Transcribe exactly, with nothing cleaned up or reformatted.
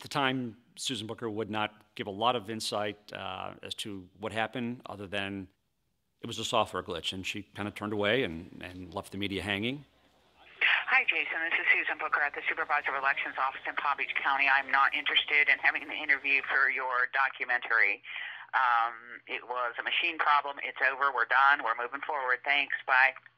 the time, Susan Booker would not give a lot of insight uh, as to what happened, other than it was a software glitch, and she kind of turned away and, and left the media hanging. Hi, Jason. This is Susan Booker at the Supervisor of Elections Office in Palm Beach County. I'm not interested in having the interview for your documentary. Um, it was a machine problem. It's over. We're done. We're moving forward. Thanks. Bye.